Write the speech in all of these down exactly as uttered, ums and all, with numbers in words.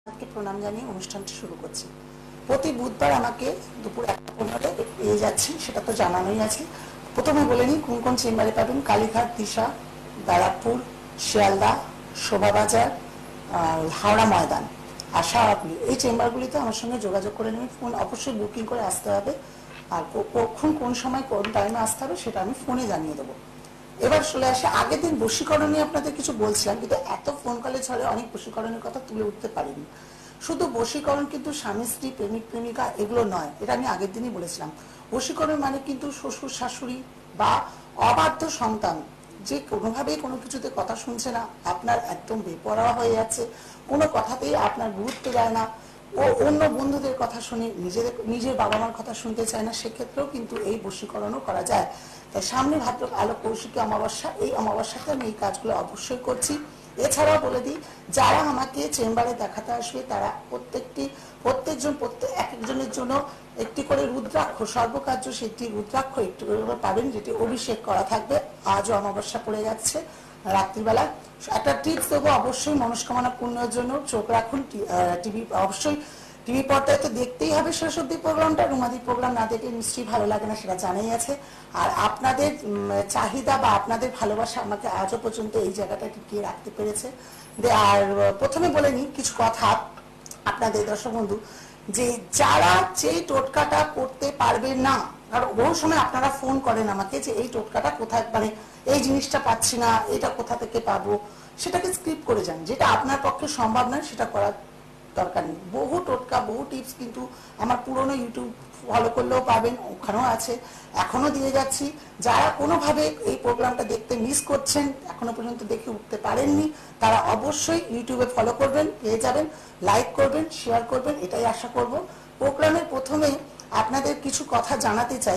আপনাকে প্রণাম জানিয়ে অনুষ্ঠানটি শুরু করছি। প্রতি বুধবার আমাকে দুপুর একটা পনেরোটায় পেয়ে যাচ্ছি, সেটা তো জানানোই আছে। প্রথমে বলে নিই কোন কোন চেম্বারে পাবেন। কালীঘাট, দিশা, ব্যারাকপুর, শিয়ালদা, শোভাবাজার, হাওড়া ময়দান আর শাহরাপুলি, এই চেম্বারগুলিতে আমার সঙ্গে যোগাযোগ করে নেবেন। ফোন অবশ্যই বুকিং করে আসতে হবে, আর কখন কোন সময় কোন টাইমে আসতে হবে সেটা আমি ফোনে জানিয়ে দেবো। এবার চলে আসে, আগের দিন বশীকরণ নিয়ে আপনাদের কিছু বলছিলাম, কিন্তু এত ফোন কলে ছড়ে অনেক বশীকরণের কথা তুলে উঠতে পারিনি। শুধু বশীকরণ কিন্তু স্বামী স্ত্রী, প্রেমিক প্রেমিকা এগুলো নয়, এটা আমি আগের দিনই বলেছিলাম। বশীকরণ মানে কিন্তু শ্বশুর শাশুড়ি বা অবাধ্য সন্তান, যে কোনোভাবেই কোনো কিছুতে কথা শুনছে না, আপনার একদম বেপরোয়া হয়ে যাচ্ছে, কোনো কথাতেই আপনার গুরুত্ব দেয় না, ও অন্য বন্ধুদের কথা শুনে নিজেদের নিজের বাবা মার কথা শুনতে চায় না, সেক্ষেত্রেও কিন্তু এই বশীকরণও করা যায়। তাই সামনে ভাদ্র আলো কৌশিকী অমাবস্যা, এই অমাবস্যাতে আমি এই কাজগুলো অবশ্যই করছি। এছাড়াও বলে দিই, যারা আমাকে চেম্বারে দেখাতে আসবে তারা প্রত্যেকটি প্রত্যেকজন প্রত্যেক এক একজনের জন্য একটি করে রুদ্রাক্ষ, সর্বকার্য সিদ্ধি রুদ্রাক্ষ একটি করে পাবেন, যেটি অভিষেক করা থাকবে। আজও অমাবস্যা পড়ে যাচ্ছে, রাত্রিবেলা একটা টিপস দেবো, অবশ্যই মনস্কামনা পূর্ণের জন্য চোখ রাখুন। টিভি অবশ্যই টিভি পর্দায় তো দেখতেই হবে সরস্বতী প্রোগ্রামটা, রুমাদি প্রোগ্রাম না দেখলে নিশ্চয়ই ভালো লাগে না, সেটা জানাই আছে। আর আপনাদের চাহিদা বা আপনাদের ভালোবাসা আমাকে আজও পর্যন্ত এই জায়গাটা টিকিয়ে রাখতে পেরেছে। আর প্রথমে বলে নিই কিছু কথা আপনাদের দর্শক বন্ধু, যে যারা যেই টোটকাটা করতে পারবেন না, কারণ বহু সময় আপনারা ফোন করেন আমাকে যে এই টোটকাটা কোথায়, মানে এই জিনিসটা পাচ্ছি না, এটা কোথা থেকে পাবো, সেটাকে স্ক্রিপ্ট করে যান। যেটা আপনার পক্ষে সম্ভব নয় সেটা করার দরকার নেই। বহু টোটকা, বহু টিপস কিন্তু আমার পুরনো ইউটিউব ফলো করলেও পাবেন, ওখানেও আছে, এখনো দিয়ে যাচ্ছি। যারা কোনোভাবে এই প্রোগ্রামটা দেখতে মিস করছেন, এখনো পর্যন্ত দেখে উঠতে পারেননি, তারা অবশ্যই ইউটিউবে ফলো করবেন, পেয়ে যাবেন, লাইক করবেন, শেয়ার করবেন, এটাই আশা করব। প্রোগ্রামের প্রথমে আপনাদের কিছু কথা জানাতে চাই।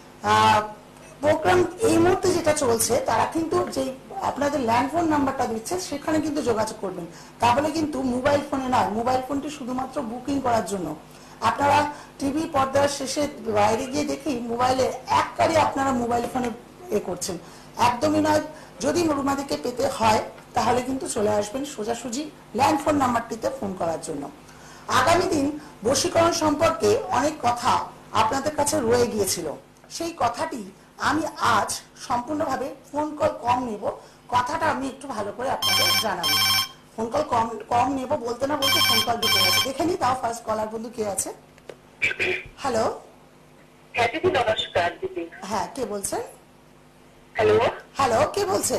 প্রোগ্রাম এই মুহূর্তে যেটা চলছে, তারা কিন্তু যেই আপনাদের ল্যান্ডফোন নাম্বারটা দিচ্ছে সেখানে কিন্তু যোগাযোগ করবেন, তাহলে কিন্তু মোবাইল ফোনে নয়। মোবাইল ফোনটি শুধুমাত্র বুকিং করার জন্য। আপনারা টিভি পর্দার শেষে বাইরে গিয়ে দেখি মোবাইলে একবারে আপনারা মোবাইল ফোনে এ করছেন, একদমই নয়। যদি রুমাদিকে পেতে হয় তাহলে কিন্তু চলে আসবেন সোজাসুজি ল্যান্ডফোন নাম্বারটিতে ফোন করার জন্য। আগামী দিন বশীকরণ সম্পর্কে অনেক কথা আপনাদের কাছে রয়ে গিয়েছিল, সেই কথাটি আমি আজ সম্পূর্ণভাবে ফোন কল কম নেব, কথাটা আমি একটু ভালো করে আপনাদের জানাবো। ফোন কল কম কম নেব বলতে না বলতে ফোন কল ঢুকে গেছে, দেখে নি। তাও ফার্স্ট কলার বন্ধু কে আছে? হ্যালো। হ্যাঁ দিদি, নমস্কার দিদি। হ্যাঁ, কে বলছেন? হ্যালো। হ্যালো, কে বলছেন?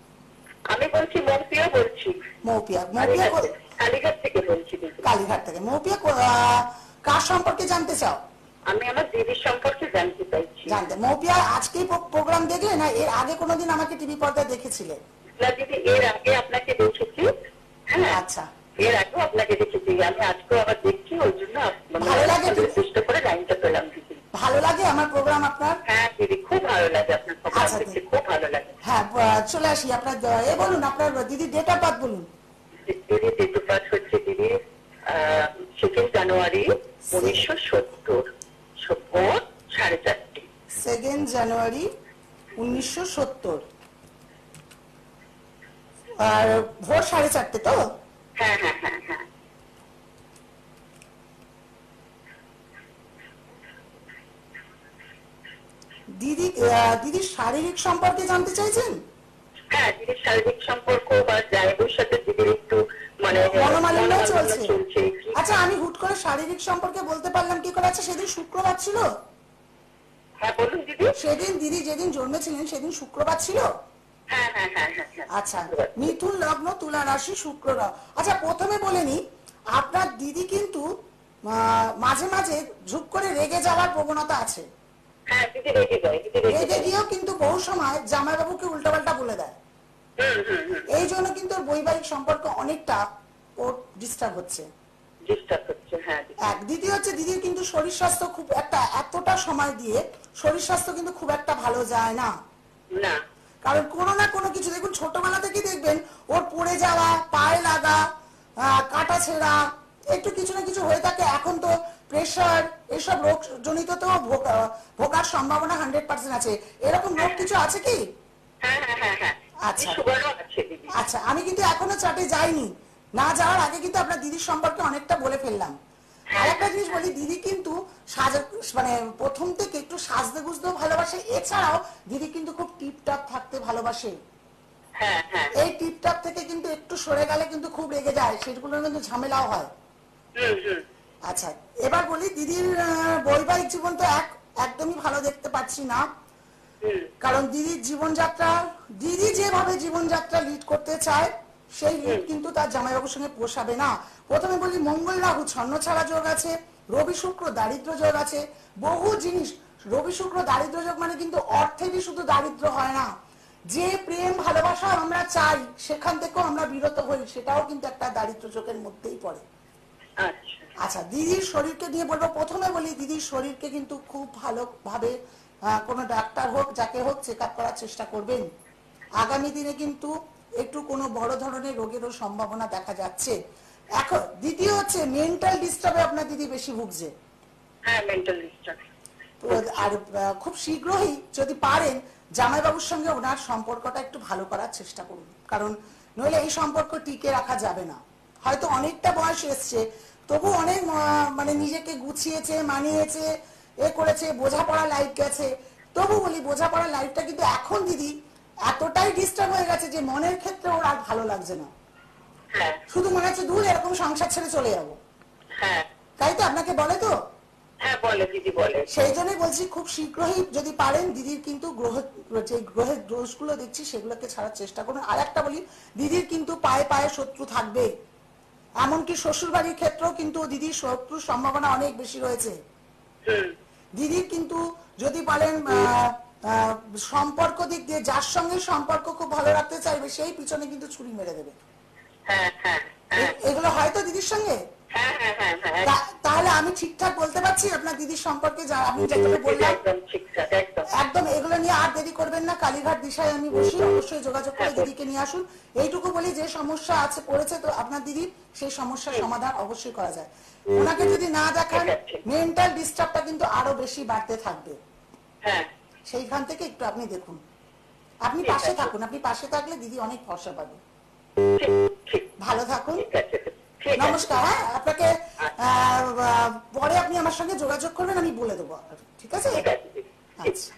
আমি বলছি, মৌপিয়া বলছি। মৌপিয়া। মৌপিয়া কালীঘাট থেকে বলছি দিদি। কালীঘাট থেকে। মৌপিয়া, কার সম্পর্কে জানতে চাও? আমি আমার দিদির সম্পর্কে জানতে চাইছি। জানতে। মৌপিয়া আজকেই প্রোগ্রাম দেখলে না এর আগে কোনোদিন আমাকে টিভি পর্দায় দেখেছিলে? না দিদি, এর আগে আপনাকে দেখেছি। হ্যাঁ, আচ্ছা, এর আগেও আপনাকে দেখেছি, আমি আজকেও আবার দেখছি, ওই জন্য ভালো লাগে, চেষ্টা করে লাইনটা পেলাম দিদি। ভালো লাগে আমার প্রোগ্রাম আপনার? হ্যাঁ দিদি, খুব ভালো লাগে আপনার প্রোগ্রাম দেখতে, খুব ভালো লাগে। হ্যাঁ, চলে আসি। আপনার এ বলুন, আপনার দিদি ডেট অফ বার্থ বলুন। দিদি ডেট অফ বার্থ হচ্ছে দিদি সেকেন্ড জানুয়ারি উনিশশো সত্তর, ভোর সাড়ে চারটে। সেকেন্ড জানুয়ারি উনিশশো সত্তর, আর ভোর সাড়ে চারটে তো? হ্যাঁ হ্যাঁ হ্যাঁ হ্যাঁ। দিদি দিদির শারীরিক সম্পর্কে জানতে চাইছেন? হ্যাঁ, দিদির শারীরিক সম্পর্ক বা জায়গার সাথে দিদির একটু মানে মনোমালিন্য চলছে। আচ্ছা, আমি হুট করে শারীরিক সম্পর্কে বলতে পারলাম কি করে? আচ্ছা, সেদিন শুক্রবার ছিল? হ্যাঁ বলুন দিদি। সেদিন দিদি যেদিন জন্মেছিলেন সেদিন শুক্রবার ছিল? হ্যাঁ হ্যাঁ হ্যাঁ হ্যাঁ। আচ্ছা, মিথুন লগ্ন, তুলা রাশি, শুক্র। আচ্ছা, প্রথমে বলে নি, আপনার দিদি কিন্তু মাঝে মাঝে ঝুপ করে রেগে যাওয়ার প্রবণতা আছে। হ্যাঁ দিদি, রেগে যায়। রেগে গিয়েও কিন্তু বহু সময় জামাইবাবুকে উল্টাপাল্টা বলে দেয়। এই জন্য কিন্তু বৈবাহিক সম্পর্ক অনেকটা ওর ডিস্টার্ব হচ্ছে। এক। দ্বিতীয় হচ্ছে, দিদির কিন্তু শরীর স্বাস্থ্য খুব একটা, এতটা সময় দিয়ে শরীর স্বাস্থ্য কিন্তু খুব একটা ভালো যায় না। না, কারণ কোনো না কোনো কিছু, দেখুন ছোটবেলা থেকে দেখবেন ওর পড়ে যাওয়া, পায়ে লাগা, কাটা ছেঁড়া, একটু কিছু না কিছু হয়ে থাকে। এখন তো প্রেশার, এসব রোগ জনিত তো ভোগার সম্ভাবনা হান্ড্রেড পার্সেন্ট আছে। এরকম রোগ কিছু আছে কি? আচ্ছা আচ্ছা, আমি কিন্তু এখনো চাটে যাইনি, না যাওয়ার আগে কিন্তু আপনার দিদির সম্পর্কে অনেকটা বলে ফেললাম। আর একটা জিনিস বলি, দিদি কিন্তু সাজা মানে প্রথম থেকে একটু সাজতে গুজতেও ভালোবাসে, এছাড়াও দিদি কিন্তু খুব টিপটপ থাকতে ভালোবাসে। হ্যাঁ হ্যাঁ এই টিপটপ থেকে কিন্তু একটু সরে গেলে কিন্তু খুব রেগে যায়, সেগুলো কিন্তু ঝামেলাও হয়। হুম হুম আচ্ছা, এবার বলি দিদির আহ, বৈবাহিক জীবন তো এক একদমই ভালো দেখতে পাচ্ছি না। হুম কারণ দিদির জীবনযাত্রা, দিদি যেভাবে জীবনযাত্রা লিড করতে চায় সেই লিড কিন্তু তার জামাইবাবুর সঙ্গে পোষাবে না। প্রথমে বলি মঙ্গল রাহু ছন্ন ছাড়া যোগ আছে, রবি শুক্র দারিদ্র যোগ আছে, বহু জিনিস। রবি শুক্র দারিদ্র যোগ মানে কিন্তু অর্থেরই শুধু দারিদ্র হয় না, যে প্রেম ভালোবাসা আমরা চাই সেখান থেকেও আমরা বিরত হই, সেটাও কিন্তু একটা দারিদ্র যোগের মধ্যেই পড়ে। আচ্ছা আচ্ছা, দিদির শরীরকে নিয়ে বলবো। প্রথমে বলি দিদির শরীরকে কিন্তু খুব ভালোভাবে আহ, কোনো ডাক্তার হোক যাকে হোক চেক আপ করার চেষ্টা করবেন। আগামী দিনে কিন্তু একটু কোনো বড় ধরনের রোগেরও সম্ভাবনা দেখা যাচ্ছে। এখন দ্বিতীয় হচ্ছে মেন্টাল ডিস্টার্বে আপনার দিদি বেশি ভুগছে। হ্যাঁ মেন্টাল ডিস্টার্ব। তো আর আহ, খুব শীঘ্রই যদি পারেন জামাইবাবুর সঙ্গে ওনার সম্পর্কটা একটু ভালো করার চেষ্টা করুন, কারণ নইলে এই সম্পর্ক টিকে রাখা যাবে না। হয়তো অনেকটা বয়স এসছে, তবু অনেক আহ, মানে নিজেকে গুছিয়েছে, মানিয়েছে, এ করেছে, বোঝাপড়া লাইফ গেছে। তবু বলি বোঝাপড়া লাইফটা কিন্তু এখন দিদি এতটাই ডিস্টার্ব হয়ে গেছে যে মনের ক্ষেত্রে ওর আর ভালো লাগছে না। হ্যাঁ শুধু মনে হচ্ছে দূর এরকম সংসার ছেড়ে চলে যাবো। হ্যাঁ তাই তো আপনাকে বলে তো? হ্যাঁ বলে দিদি বলে। সেই জন্যই বলছি খুব শীঘ্রই যদি পারেন দিদির কিন্তু গ্রহ যে গ্রহের দোষগুলো দেখছি সেগুলোকে ছাড়ার চেষ্টা করুন। আর একটা বলি, দিদির কিন্তু পায়ে পায়ে শত্রু থাকবে, এমনকি শ্বশুর বাড়ির ক্ষেত্রেও কিন্তু দিদির শত্রুর সম্ভাবনা অনেক বেশি রয়েছে। হুম দিদির কিন্তু যদি বলেন আহ, আহ, সম্পর্ক দিক দিয়ে যার সঙ্গে সম্পর্ক খুব ভালো রাখতে চাইবে সেই পিছনে কিন্তু ছুরি মেরে দেবে। হ্যাঁ হ্যাঁ হ্যাঁ এ- এগুলো হয়তো দিদির সঙ্গে? হ্যাঁ হ্যাঁ হ্যাঁ হ্যাঁ তা- তাহলে আমি ঠিকঠাক বলতে পারছি আপনার দিদির সম্পর্কে, যা আমি যেগুলো বললাম একদম ঠিকঠাক একদম। একদম। এগুলো নিয়ে আর দেরি করবেন না, কালীঘাট দিশায় আমি বসি, অবশ্যই যোগাযোগ করে দিদিকে নিয়ে আসুন। এইটুকু বলি, যে সমস্যা আছে পড়েছে তো আপনার দিদির, সেই সমস্যার সমাধান অবশ্যই করা যায়। ওনাকে যদি না দেখান মেন্টাল ডিস্টার্বটা কিন্তু আরো বেশি বাড়তে থাকবে। হ্যাঁ সেইখান থেকে একটু আপনি দেখুন, আপনি পাশে থাকুন, আপনি পাশে থাকলে দিদি অনেক ভরসা পাবে। ঠিক ঠিক ভালো থাকুন, ঠিক আছে ঠিক আছে। নমস্কার। হ্যাঁ, আপনাকে আহ, আহ, পরে আপনি আমার সঙ্গে যোগাযোগ করবেন, আমি বলে দেবো, ঠিক আছে? ঠিক আছে দিদি, ঠিক। আচ্ছা,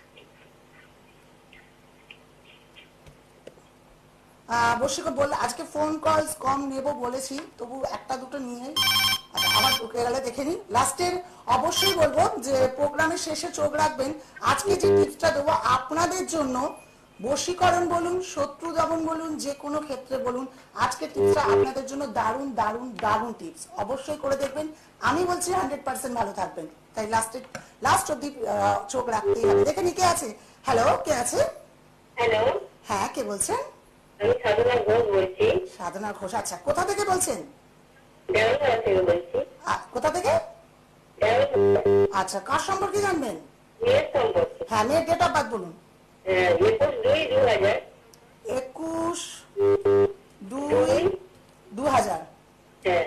আহ, বসিক বললে আজকে ফোন কল কম নেব বলেছি, তবু একটা দুটো নিয়ে আচ্ছা, আবার ঢুকে গেলে দেখে নিন। লাস্টের অবশ্যই বলবো যে প্রোগ্রামের শেষে চোখ রাখবেন, আজকে যে টিপসটা দেবো আপনাদের জন্য, বশীকরণ বলুন, শত্রু দমন বলুন, যে কোনো ক্ষেত্রে বলুন, আজকে টিপসটা আপনাদের জন্য দারুণ দারুণ দারুণ টিপস। অবশ্যই করে দেখবেন, আমি বলছি হান্ড্রেড পার্সেন্ট ভালো থাকবেন। তাই লাস্টে লাস্ট অব্দি আহ, চোখ রাখতেই হবে। দেখে নি কে আছে। হ্যালো, কে আছে? হ্যালো, হ্যাঁ, কে বলছেন? আমি সাধনা ঘোষ বলছি। সাধনা ঘোষ। আচ্ছা, কোথা থেকে বলছেন? দেওয়ানগড় থেকে বলছি। আ, কোথা থেকে? দেওয়ানগড়। আচ্ছা, কার সম্পর্কে জানবেন? মেয়ের সম্পর্কে। হ্যাঁ, মেয়ের ডেট অফ বার্থ বলুন। হ্যাঁ, একুশ দুই দু হাজার। একুশ দুই দু হাজার। হ্যাঁ,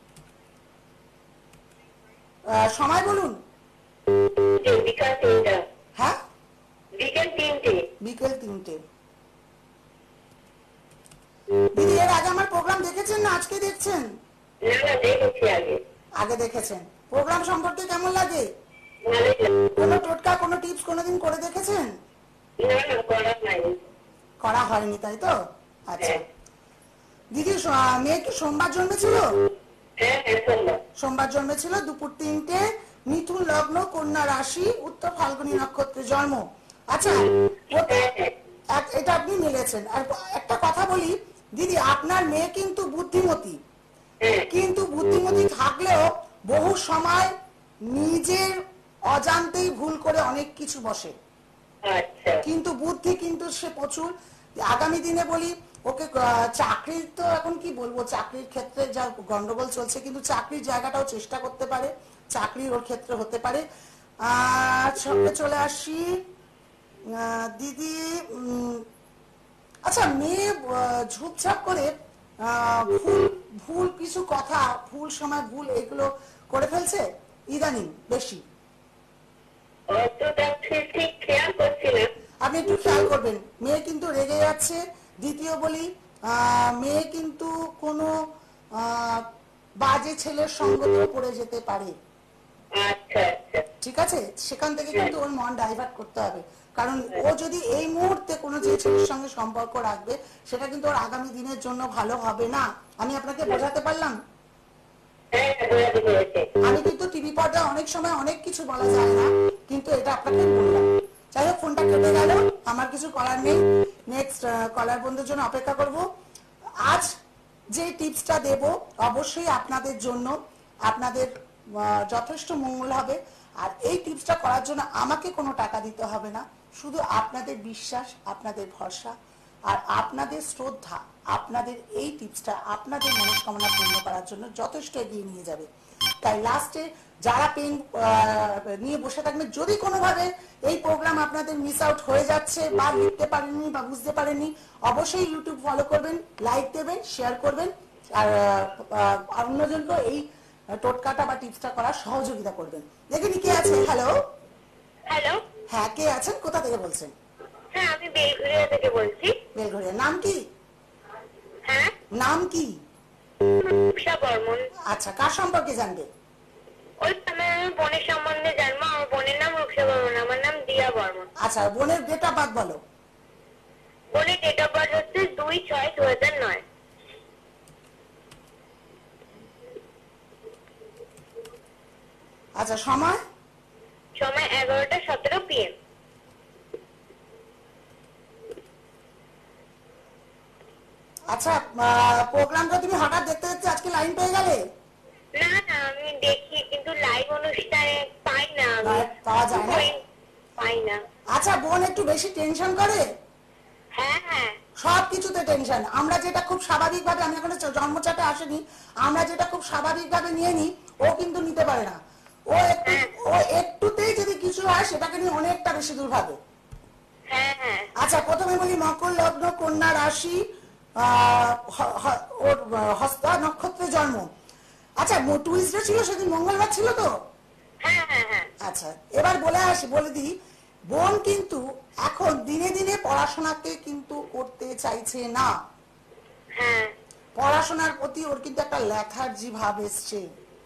সময় বলুন। যে বিকাল তিনটা। হ্যাঁ, বিকেল তিনটে। বিকেল তিনটে। দিদি, এর আগে আমার প্রোগ্রাম দেখেছেন না আজকে দেখছেন? না না, দেখেছি আগে। আগে দেখেছেন। প্রোগ্রাম সম্পর্কে কেমন লাগে? ভালোই লাগে। কোনো টোটকা, কোনো টিপস কোনোদিন করে দেখেছেন? না না, করা হয়নি। করা হয়নি, তাই তো? আচ্ছা হ্যাঁ। দিদি, স- মেয়ে কি সোমবার জন্মেছিল? হ্যাঁ হ্যাঁ, সোমবার। সোমবার জন্মেছিল, দুপুর তিনটে, মিথুন লগ্ন, কন্যা রাশি, উত্তর ফাল্গুনী নক্ষত্রে জন্ম। আচ্ছা, ও- হ্যাঁ হ্যাঁ এক- এটা আপনি মিলেছেন। আর একটা কথা বলি দিদি, আপনার মেয়ে কিন্তু বুদ্ধিমতী, হ্যাঁ কিন্তু বুদ্ধিমতী থাকলেও বহু সময় নিজের অজান্তেই ভুল করে অনেক কিছু বসে, আচ্ছা কিন্তু বুদ্ধি কিন্তু সে প্রচুর। আগামী দিনে বলি ওকে আহ, চাকরির তো এখন কি বলবো, চাকরির ক্ষেত্রে যা গন্ডগোল চলছে, কিন্তু চাকরির জায়গাটাও চেষ্টা করতে পারে, চাকরির ওর ক্ষেত্রে হতে পারে। আর সঙ্গে চলে আসি আহ, দিদি, উম, আচ্ছা, মেয়ে আহ, ঝুপঝাপ করে আহ, ভুল ভুল কিছু কথা, ভুল সময় ভুল এগুলো করে ফেলছে ইদানিং বেশি। অতটা ঠিক ঠিক খেয়াল করছি না। আপনি একটু খেয়াল করবেন, মেয়ে কিন্তু রেগে যাচ্ছে। দ্বিতীয় বলি, আহ, মেয়ে কিন্তু কোনো আহ, বাজে ছেলের সঙ্গতেও পড়ে যেতে পারে। আচ্ছা আচ্ছা ঠিক আছে, সেখান থেকে কিন্তু ওর মন ডাইভার্ট করতে হবে, কারণ ও যদি এই মুহূর্তে কোনো যে ছেলের সঙ্গে সম্পর্ক রাখবে সেটা কিন্তু ওর আগামী দিনের জন্য ভালো হবে না। আমি আপনাকে বোঝাতে পারলাম? হ্যাঁ বোঝাতে পেরেছি। আমি কিন্তু টিভি পর্দায় অনেক সময় অনেক কিছু বলা যায় না, কিন্তু এটা আপনাকে বললাম। যাই হোক, ফোনটা কেটে গেল, আমার কিছু করার নেই। নেক্সট কলার বন্ধুর জন্য অপেক্ষা করব। আজ যে টিপসটা দেব অবশ্যই আপনাদের জন্য, আপনাদের আহ, যথেষ্ট মঙ্গল হবে। আর এই টিপসটা করার জন্য আমাকে কোনো টাকা দিতে হবে না, শুধু আপনাদের বিশ্বাস, আপনাদের ভরসা আর আপনাদের শ্রদ্ধা আপনাদের এই টিপসটা আপনাদের মনস্কামনা পূর্ণ করার জন্য যথেষ্ট এগিয়ে নিয়ে যাবে। তাই লাস্টে যারা পেন নিয়ে বসে থাকবেন, যদি কোনোভাবে এই প্রোগ্রাম আপনাদের মিস আউট হয়ে যাচ্ছে বা লিখতে পারেননি বা বুঝতে পারেননি, অবশ্যই ইউটিউব ফলো করবেন, লাইক দেবেন, শেয়ার করবেন আর অন্যজনকে এই টোটকাটা বা টিপসটা করার সহযোগিতা করবেন। দেখেনি কে আছে? হ্যালো হ্যালো, হ্যাঁ, কে আছেন? কোথা থেকে বলছেন? হ্যাঁ আমি বেলঘরিয়া থেকে বলছি। বেলঘরিয়া। নাম কি? হ্যাঁ, নাম কি? রূপসা বর্মন। আচ্ছা, কার সম্পর্কে জানবে? ওই আমার বোনের সম্বন্ধে জানবো। আমার বোনের নাম রূপসা বর্মন, আমার নাম দিয়া বর্মন। আচ্ছা, বোনের ডেট অফ বার্থ বলো। বোনের ডেট অফ বার্থ হচ্ছে দুই ছয় দু হাজার নয়। আচ্ছা, সময়? সময় এগারোটা সতেরো পিএম। আচ্ছা, প্রোগ্রামটা তুমি হঠাৎ দেখতে দেখতে আজকে লাইন পেয়ে গেলে? না না, আমি দেখি কিন্তু লাইভ অনুষ্ঠানে পাই না, আমি Live পাওয়া যায় না? পাই না। আচ্ছা, বোন একটু বেশি টেনশন করে? হ্যাঁ হ্যাঁ সব কিছুতে টেনশন। আমরা যেটা খুব স্বাভাবিকভাবে, আমি এখনো জন্মচাটে আসেনি, আমরা যেটা খুব স্বাভাবিকভাবে নিয়ে নিই, ও কিন্তু নিতে পারে না। ও একটু ও একটুতেই যদি কিছু হয় সেটাকে নিয়ে অনেকটা বেশি দূর ভাবে। হ্যাঁ হ্যাঁ আচ্ছা, প্রথমে বলি মকর লগ্ন, কন্যা রাশি, আহ, হ- হ- ওর আহ, হস্তা নক্ষত্রে জন্ম। আচ্ছা, টুইসডে ছিল সেদিন, মঙ্গলবার ছিল তো? হ্যাঁ হ্যাঁ হ্যাঁ আচ্ছা, এবার বলে আসি, বলে দিই, বোন কিন্তু এখন দিনে দিনে পড়াশোনাকে কিন্তু করতে চাইছে না। হ্যাঁ পড়াশোনার প্রতি ওর কিন্তু একটা লেথার্জি ভাব এসছে।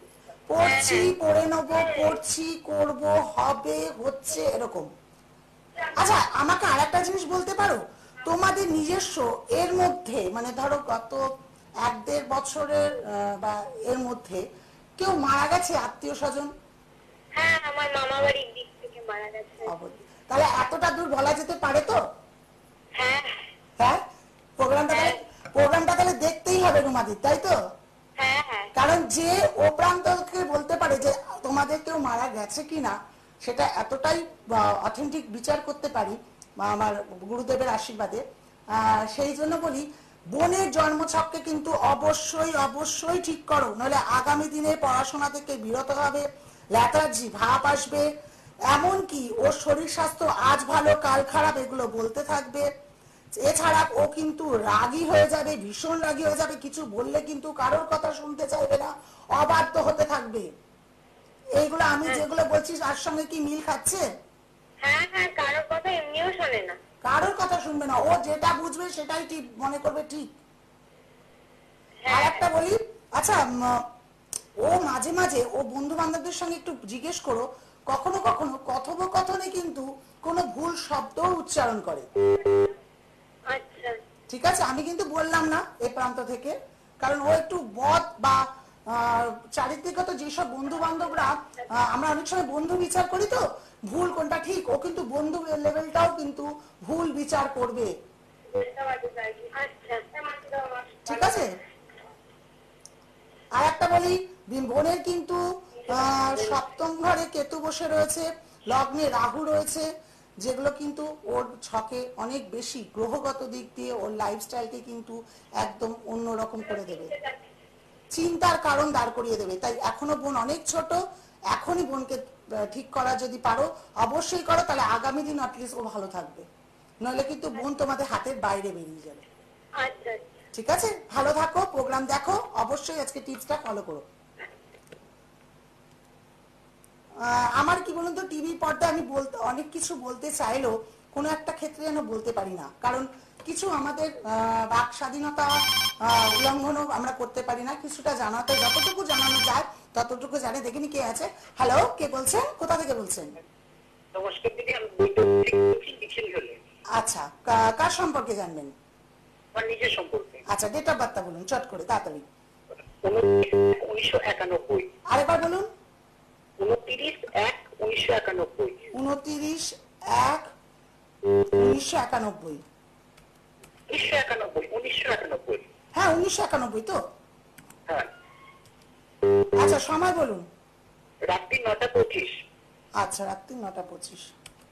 পড়ছি, পড়ে নেবো, পড়ছি, করব, হবে, হচ্ছে, এরকম। আচ্ছা, আমাকে আর একটা জিনিস বলতে পারো, তোমাদের নিজস্ব এর মধ্যে, মানে ধরো গত এক দেড় বছরের আহ, বা এর মধ্যে কেউ মারা গেছে আত্মীয় স্বজন? হ্যাঁ, আমার মামা বাড়ির দিক থেকে মারা গেছে। তাহলে এতটা দূর বলা যেতে পারে তো? হ্যাঁ হ্যাঁ, প্রোগ্রামটা তাহলে প্রোগ্রামটা তাহলে দেখতেই হবে রুমাদি, তাই তো? হ্যাঁ হ্যাঁ কারণ যে ও প্রান্তকে বলতে পারে যে তোমাদের কেউ মারা গেছে কিনা, সেটা এতটাই অথেন্টিক বিচার করতে পারি বা আমার গুরুদেবের আশীর্বাদে। আহ, সেই জন্য বলি, বোনের জন্মছককে কিন্তু অবশ্যই অবশ্যই ঠিক করো, নইলে আগামী দিনে পড়াশোনা থেকে বিরত হবে, ল্যাথার্জি ভাব আসবে, এমনকি ওর শরীর স্বাস্থ্য আজ ভালো কাল খারাপ এগুলো বলতে থাকবে। এছাড়া ও কিন্তু রাগী হয়ে যাবে, ভীষণ রাগী হয়ে যাবে, কিছু বললে কিন্তু কারোর কথা শুনতে চাইবে না, অবাধ্য হতে থাকবে। এইগুলো আমি যেগুলো বলছি তার সঙ্গে কি মিল খাচ্ছে? হ্যাঁ হ্যাঁ কারোর কথা এমনিও শোনে না। কারোর কথা শুনবে না, ও যেটা বুঝবে সেটাই ঠিক মনে করবে ঠিক। আর একটা বলি, আচ্ছা, উম, ও মাঝে মাঝে ও বন্ধু বান্ধবদের সঙ্গে একটু জিজ্ঞেস করো, কখনো কখনো কথোপকথনে কিন্তু কোনো ভুল শব্দও উচ্চারণ করে। আচ্ছা ঠিক আছে, আমি কিন্তু বললাম না এ প্রান্ত থেকে, কারণ ও একটু বদ বা আহ, চারিত্রিকত যেসব বন্ধু বান্ধবরা, আমরা অনেক সময় বন্ধু বিচার করি তো, ভুল কোনটা ঠিক, ও কিন্তু বন্ধু লেভেলটাও কিন্তু ভুল বিচার করবে। আচ্ছা ঠিক আছে, আর একটা বলি, বোনের কিন্তু আহ, সপ্তম ঘরে কেতু বসে রয়েছে, লগ্নে রাহু রয়েছে, যেগুলো কিন্তু ওর ছকে অনেক বেশি গ্রহগত দিক দিয়ে ওর লাইফস্টাইলকে কিন্তু একদম অন্যরকম করে দেবে, চিন্তার কারণ দাঁড় করিয়ে দেবে। তাই এখনো বোন অনেক ছোট, এখনই বোনকে আহ, ঠিক করা যদি পারো অবশ্যই করো, তাহলে আগামী দিন অ্যাটলিস্ট ও ভালো থাকবে, নইলে কিন্তু বোন তোমাদের হাতের বাইরে বেরিয়ে যাবে। আচ্ছা ঠিক আছে, ভালো থাকো, প্রোগ্রাম দেখো, অবশ্যই আজকে টিপসটা ফলো করো। আহ, আমার কি বলুন তো, টিভি পর্দায় আমি বলতে অনেক কিছু বলতে চাইলেও কোনো একটা ক্ষেত্রে যেন বলতে পারি না, কারণ কিছু আমাদের আহ, বাক স্বাধীনতা আহ, উল্লঙ্ঘনও আমরা করতে পারি না, কিছুটা জানাতে যতটুকু জানানো যায় ততটুকু জানে। দেখিনি কে আছে। হ্যালো, কে বলছেন, কোথা থেকে বলছেন? নমস্কার দিদি, আমি বইটা লিখছি লিখে হলে আচ্ছা, কা- কার সম্পর্কে জানবেন? আমার নিজের সম্পর্কে। আচ্ছা, ডেট অফ বার্থটা বলুন চট করে তাড়াতাড়ি। উনিশশো একানব্বই। আরেকবার বলুন। উনত্রিশ এক উনিশশো একানব্বই। উনত্রিশ এক উনিশশো একানব্বই। উনিশশো একানব্বই উনিশশো একানব্বই। হ্যাঁ, উনিশশো একানব্বই তো। হ্যাঁ। আচ্ছা, সময় বলুন। রাত্রি নটা পঁচিশ। আচ্ছা, রাত্রি নটা পঁচিশ।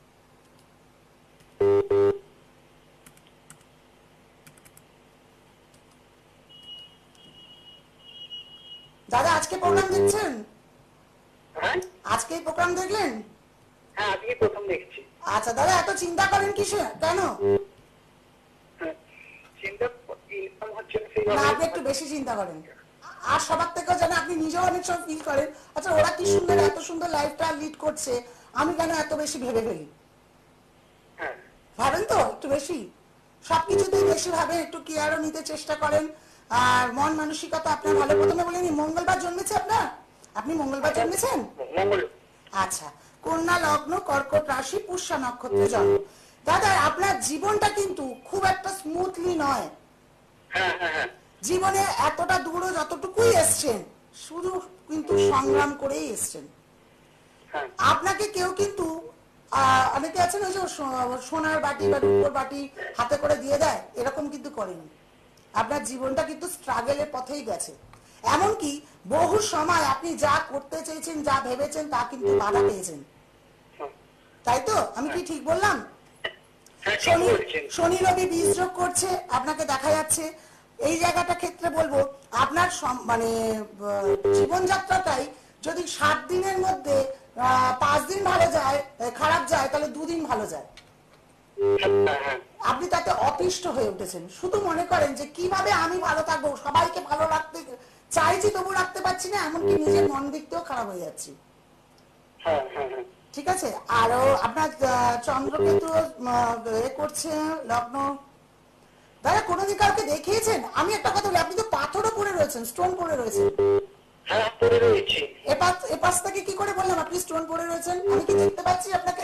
দাদা, আজকে প্রোগ্রাম দেখছেন? হ্যাঁ আজকে প্রোগ্রাম দেখলেন? হ্যাঁ, আজকে প্রথম দেখছি। আচ্ছা দাদা, এত চিন্তা করেন কিসে, কেন? হ্যাঁ, চিন্তা ইনকাম হচ্ছে না না, সেইভাবে। আপনি একটু বেশি চিন্তা করেন। আর সবার থেকেও জানেন, আপনি নিজেও অনেক সময় ফিল করেন, আচ্ছা ওরা কি সুন্দর, এত সুন্দর লাইফটা লিড করছে, আমি কেন এত বেশি ভেবে ফেলি। হ্যাঁ ভাবেন তো একটু বেশি, সবকিছুতেই বেশি ভাবেন, একটু কেয়ারও নিতে চেষ্টা করেন। আর মন মানসিকতা আপনার ভালো। প্রথমে বলিনি মঙ্গলবার জন্মেছে আপনার, আপনি মঙ্গলবার জন্মেছেন? মঙ্গল। আচ্ছা, কন্যা লগ্ন, কর্কট রাশি, পুষ্যা নক্ষত্রে জন্ম। দাদা, আপনার জীবনটা কিন্তু খুব একটা স্মুথলি নয়। হ্যাঁ হ্যাঁ হ্যাঁ। জীবনে এতটা দূরও যতটুকুই এসছেন, শুধু কিন্তু সংগ্রাম করেই এসছেন। হ্যাঁ আপনাকে কেউ কিন্তু আহ, অনেকে আছেন ওই যে সো- সোনার বাটি বা রূপোর বাটি হাতে করে দিয়ে দেয়, এরকম কিন্তু করেনি। আপনার জীবনটা কিন্তু স্ট্রাগলের পথেই গেছে। এমনকি বহু সময় আপনি যা করতে চেয়েছেন, যা ভেবেছেন, তা কিন্তু বাধা পেয়েছেন। হ্যাঁ। তাই তো? আমি কি ঠিক বললাম? হ্যাঁ, ঠিক শনি বলছেন। শনি রবি বীজ যোগ করছে, আপনাকে দেখা যাচ্ছে। এই জায়গাটা ক্ষেত্রে বলবো, আপনার সম- মানে আহ, জীবনযাত্রাটাই যদি সাত দিনের মধ্যে আহ, পাঁচ দিন ভালো যায়, আহ, খারাপ যায়, তাহলে দুদিন ভালো যায়। হ্যাঁ হ্যাঁ আপনি তাতে অতিষ্ঠ হয়ে উঠেছেন, শুধু মনে করেন যে কিভাবে আমি ভালো থাকবো, সবাইকে ভালো রাখতে চাইছি তবু রাখতে পারছি না, এমনকি নিজের মন দিক দিয়েও খারাপ হয়ে যাচ্ছি। হ্যাঁ হ্যাঁ হ্যাঁ। ঠিক আছে। আরো আপনার আহ, চন্দ্রকেতু আহ, এ করছে লগ্ন। দাদা, কোনোদিন কাউকে দেখিয়েছেন? আমি একটা কথা বলি, আপনি তো পাথরও পড়ে রয়েছেন, স্টোন পড়ে রয়েছেন। হ্যাঁ, পড়ে রয়েছি। এপাশ এপাশ থেকে কি করে বললাম আপনি স্টোন পড়ে রয়েছেন? আমি কি দেখতে পাচ্ছি আপনাকে?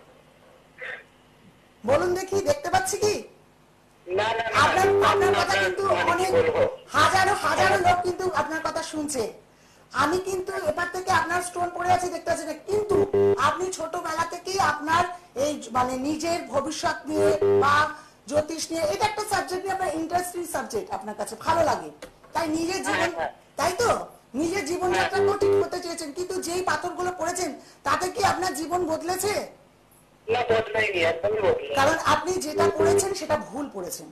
বলুন দেখি, দেখতে পাচ্ছি কি? না না না, আপনার আপনার কথা আপনার কিন্তু মানে কি অনেক বলবো? হাজারো হাজারো লোক কিন্তু আপনার কথা শুনছে। আমি কিন্তু এপার থেকে আপনার স্টোন পড়ে আছে দেখতে পাচ্ছি না, কিন্তু আপনি ছোটবেলা থেকেই আপনার এই মানে নিজের ভবিষ্যৎ নিয়ে বা জ্যোতিষ নিয়ে, এটা একটা সাবজেক্ট নিয়ে আপনার ইন্টারেস্টিং সাবজেক্ট, আপনার কাছে ভালো লাগে, তাই নিজের জীবন, তাই তো নিজের জীবনযাত্রাকেও ঠিক করতে চেয়েছেন। কিন্তু যেই পাথরগুলো পড়েছেন, তাতে কি আপনার জীবন বদলেছে? না, বদলাইনি, একদমই বদলাইনি। কারণ আপনি যেটা পড়েছেন সেটা ভুল পড়েছেন।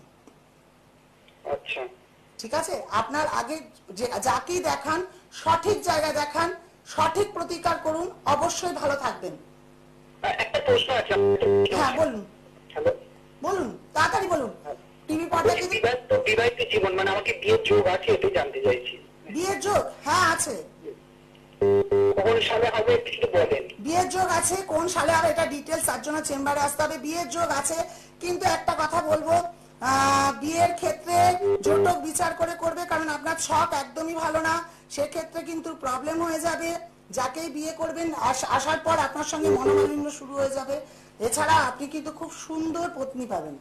আচ্ছা। ঠিক আছে, আপনার আগে যে যাকেই দেখান সঠিক জায়গায় দেখান, সঠিক প্রতিকার করুন, অবশ্যই ভালো থাকবেন। আ- একটা প্রশ্ন আছে আপনার। হ্যাঁ বলুন, হ্যালো। বলুন তাড়াতাড়ি বলুন। টিভি পর্দা বলছি, কিন্তু বিবাহিত বিবাহিত জীবন মানে আমাকে বিয়ের যোগ আছে, এটাই জানতে চাইছি। বিয়ের যোগ, হ্যাঁ আছে। কোন সালে হবে একটু যদি বলেন। বিয়ের যোগ আছে, কোন সালে হবে এটা ডিটেলস তার জন্য চেম্বারে আসতে হবে। বিয়ের যোগ আছে, কিন্তু একটা কথা বলবো, আহ, বিয়ের ক্ষেত্রে জটক বিচার করে করবে, কারণ আপনার ছক একদমই ভালো না। সেক্ষেত্রে কিন্তু প্রবলেম হয়ে যাবে। যাকেই বিয়ে করবেন আস- আসার পর আপনার সঙ্গে মনোমালিন্য শুরু হয়ে যাবে। এছাড়া আপনি কিন্তু খুব সুন্দর পত্নী পাবেন।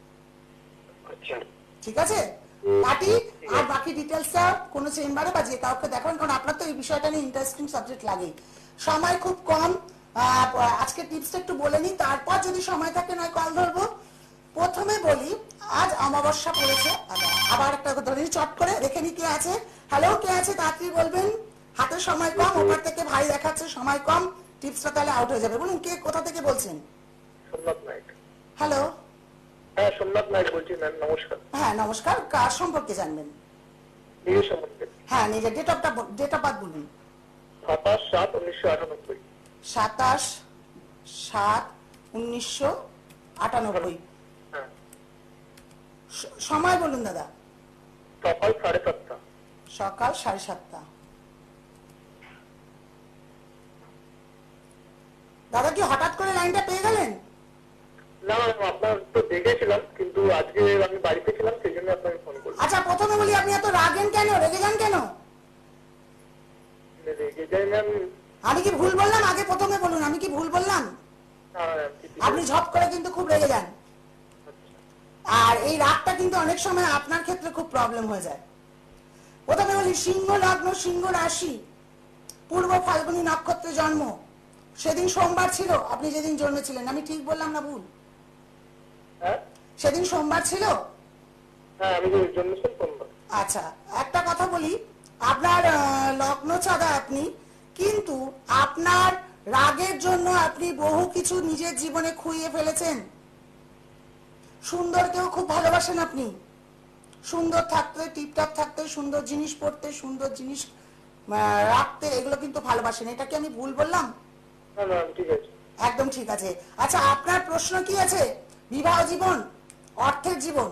আচ্ছা। ঠিক আছে, পার্টি আর বাকি ডিটেলসটা কোনো চেম্বারে বা যে কাউকে দেখাবেন, কারণ আপনার তো এই বিষয়টা নিয়ে ইন্টারেস্টিং সাবজেক্ট লাগেই। সময় খুব কম, আহ, আজকে টিপসটা একটু বলে নিই, তারপর যদি সময় থাকে নয় কল ধরবো। প্রথমে বলি, আজ অমাবস্যা পড়েছে। আবার আবার একটা ধরে নিই, চট করে রেখে নি কে আছে। হ্যালো, কে আছে তাড়াতাড়ি বলবেন, হাতে সময় কম, ওপর থেকে ভাই দেখাচ্ছে সময় কম, টিপসটা তাহলে আউট হয়ে যাবে। বলুন কে কোথা থেকে বলছেন। সোমনাথ নায়ক। হ্যালো, হ্যাঁ, সোমনাথ নায়ক বলছি ম্যাম, নমস্কার। হ্যাঁ নমস্কার, কার সম্পর্কে জানবেন? বিয়ে সম্বন্ধে। হ্যাঁ, নিজের date of date of birth বলুন। সাতাশ সাত উনিশশো আটানব্বই। সাতাশ সাত উনিশশো আটানব্বই। হ্যাঁ। স- সময় বলুন দাদা। সকাল সাড়ে সাতটা। সকাল সাড়ে সাতটা। দাদা কি হঠাৎ করে লাইনটা পেয়ে গেলেন? না, আপনার তো দেখেছিলাম, কিন্তু আজকে আমি বাড়িতে ছিলাম, সেই জন্য আপনাকে ফোন করলাম। আচ্ছা, প্রথমে বলি আপনি এত রাগেন কেন, রেগে যান কেন? রেগে যাই ম্যাম। আমি কি ভুল বললাম? আগে প্রথমে বলুন, আমি কি ভুল বললাম? আপনি ঝপ করে কিন্তু খুব রেগে যান, আর এই রাগটা কিন্তু অনেক সময় আপনার ক্ষেত্রে খুব প্রবলেম হয়ে যায়। প্রথমে বলি, সিংহ লগ্ন, সিংহ রাশি, পূর্ব ফাল্গুনী নক্ষত্রে জন্ম, সেদিন সোমবার ছিল আপনি যেদিন জন্মেছিলেন। আমি ঠিক বললাম না ভুল? সেদিন সোমবার ছিল। আচ্ছা, একটা কথা বলি, আপনার লগ্ন চাঁদা আপনি, কিন্তু আপনার রাগের জন্য আপনি বহু কিছু নিজের জীবনে খুইয়ে ফেলেছেন। সুন্দরকেও খুব ভালোবাসেন আপনি, সুন্দর থাকতে, টিপটপ থাকতে, সুন্দর জিনিস পড়তে, সুন্দর জিনিস রাখতে, এগুলো কিন্তু ভালোবাসেন। এটা কি আমি ভুল বললাম? একদম ঠিক আছে। আচ্ছা, আপনার প্রশ্ন কি আছে? বিবাহ জীবন, অর্থের জীবন?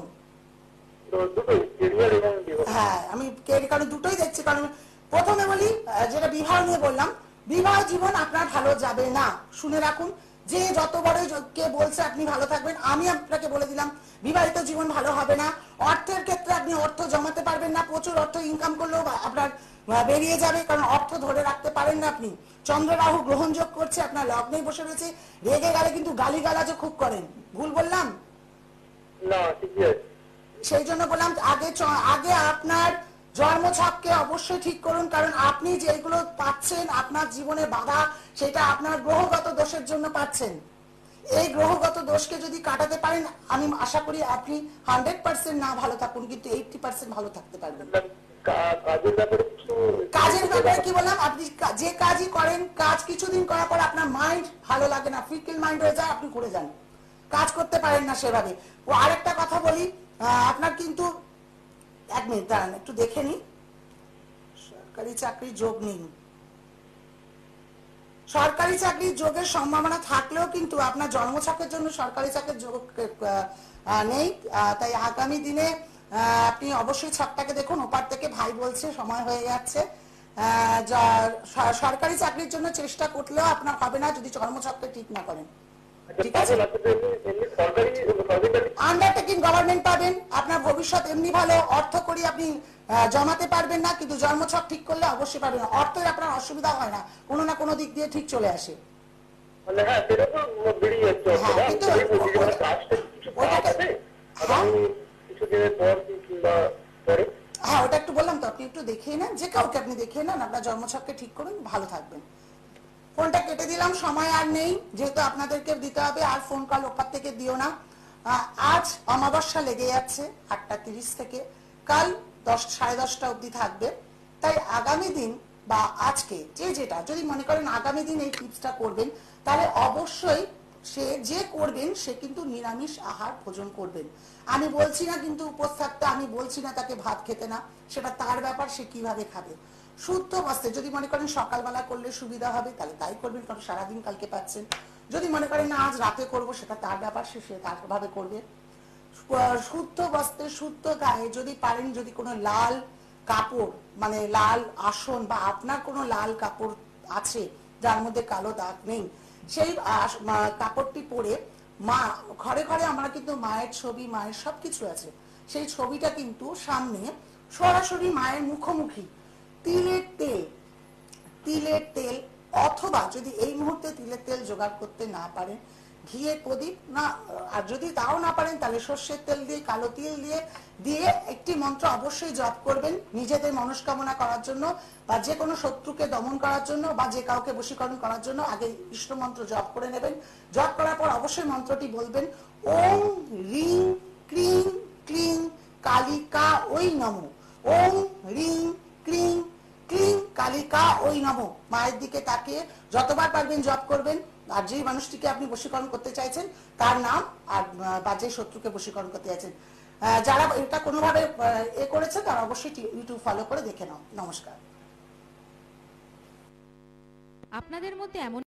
হ্যাঁ, আমি কারণ দুটোই দেখছি। কারণ প্রথমে বলি, যেটা বিবাহ নিয়ে বললাম, বিবাহ জীবন আপনার ভালো যাবে না। শুনে রাখুন, যে যত বড় কে বলছে আপনি ভালো থাকবেন, আমি আপনাকে বলে দিলাম বিবাহিত জীবন ভালো হবে না। অর্থের ক্ষেত্রে আপনি অর্থ জমাতে পারবেন না, প্রচুর অর্থ ইনকাম করলেও আপনার বেরিয়ে যাবে, কারণ অর্থ ধরে রাখতে পারেন না আপনি। চন্দ্র রাহু গ্রহণযোগ করছে, আপনার লগ্নেই বসে রয়েছে। রেগে গেলে কিন্তু গালিগালাজও খুব করেন। ভুল বললাম? না, ঠিকই আছে। সেই জন্য বললাম, আগে আগে আপনার জন্মছককে অবশ্যই ঠিক করুন, কারণ আপনি যেগুলো পাচ্ছেন আপনার জীবনে বাধা, সেটা আপনার গ্রহগত দোষের জন্য পাচ্ছেন। এই গ্রহগত দোষকে যদি কাটাতে পারেন, আমি আশা করি আপনি হান্ড্রেড পার্সেন্ট না ভালো থাকুন, কিন্তু এইটটি পার্সেন্ট ভালো থাকতে পারবেন। কাজের ব্যাপারে কি বললাম, আপনি যে কাজই করেন, কাজ কিছুদিন করার পর আপনার মাইন্ড ভালো লাগে না, ফিকেল মাইন্ড হয়ে যায়, আপনি করে যান, কাজ করতে পারেন না সেভাবে। ও আরেকটা কথা বলি, আপনার কিন্তু, এক মিনিট দাঁড়ান একটু দেখে নি, সরকারি চাকরির যোগ নেই। সরকারি চাকরির যোগের সম্ভাবনা থাকলেও কিন্তু আপনার জন্মছকের জন্য সরকারি চাকরির যোগ নেই। তাই আগামী দিনে আপনি অবশ্যই ছকটাকে দেখুন। ওপার থেকে ভাই বলছে সময় হয়ে যাচ্ছে, সরকারি চাকরির জন্য চেষ্টা করলেও আপনার হবে না যদি জন্মছককে ঠিক না করেন। ঠিক আছে, আন্ডারটেকিং গভর্নমেন্ট পাবেন, আপনার ভবিষ্যৎ এমনি ভালো, অর্থ করি আপনি জমাতে পারবেন না, কিন্তু জন্মছক ঠিক করলে অবশ্যই পারবেন। অর্থের আপনার অসুবিধা হয় না, কোনো না কোনো দিক দিয়ে ঠিক চলে আসে। হ্যাঁ, ওটা একটু বললাম তো, আপনি একটু দেখিয়ে নেন, যে কাউকে আপনি দেখিয়ে নেন, আপনার জন্মছককে ঠিক করুন, ভালো থাকবেন। ফোনটা কেটে দিলাম, সময় আর নেই, যেহেতু আপনাদেরকে দিতে হবে, আর ফোন কল ওপার থেকে দিও না। আজ অমাবস্যা লেগে যাচ্ছে আটটা তিরিশ থেকে, কাল দশ সাড়ে দশটা অবধি থাকবে। তাই আগামী দিন বা আজকে যে যেটা যদি মনে করেন আগামী দিন এই টিপসটা করবেন, তাহলে অবশ্যই সে যে করবেন সে কিন্তু নিরামিষ আহার ভোজন করবেন। আমি বলছি না কিন্তু উপোস থাকতে, আমি বলছি না তাকে ভাত খেতে না, সেটা তার ব্যাপার, সে কিভাবে খাবে। শুদ্ধ বস্ত্রে যদি মনে করেন সকালবেলা করলে সুবিধা হবে, তাহলে তাই করবেন, কারণ সারাদিন কালকে পাচ্ছেন। যদি মনে করেন না আজ রাতে করব, সেটা তার ব্যাপার, সে সে তার ভাবে করবে। শুদ্ধ বস্ত্রে শুদ্ধ গায়ে যদি পারেন, যদি কোনো লাল কাপড়, মানে লাল আসন, বা আপনার কোনো লাল কাপড় আছে যার মধ্যে কালো দাগ নেই, সেই কাপড়টি পরে মা, ঘরে ঘরে আমরা কিন্তু মায়ের ছবি, মায়ের সবকিছু আছে, সেই ছবিটা কিন্তু সামনে সরাসরি মায়ের মুখোমুখি তিলের তেল, তিলের তেল অথবা যদি এই মুহূর্তে তিলের তেল জোগাড় করতে না পারেন, ঘিয়ে প্রদীপ না, আর যদি তাও না পারেন তাহলে সর্ষের তেল দিয়ে, কালো তিল দিয়ে দিয়ে একটি মন্ত্র অবশ্যই জপ করবেন নিজেদের মনস্কামনা করার জন্য, বা যে কোনো শত্রুকে দমন করার জন্য, বা যে কাউকে বশীকরণ করার জন্য আগে ইষ্ট মন্ত্র জপ করে নেবেন। জপ করার পর অবশ্যই মন্ত্রটি বলবেন, ওম রিং ক্রিং ক্লিং কালিকা ওই নমঃ, ওম রিং ক্লিং ক্লিং কালিকা ওই নমঃ। মায়ের দিকে তাকিয়ে যতবার পারবেন জপ করবেন, আর যেই মানুষটিকে আপনি বশীকরণ করতে চাইছেন তার নাম, আর বা যে শত্রুকে বশীকরণ করতে চাইছেন, যারা এটা কোনোভাবে এ করেছে তারা অবশ্যই ইউটিউব ফলো করে দেখে নাও। নমস্কার। আপনাদের মধ্যে এমন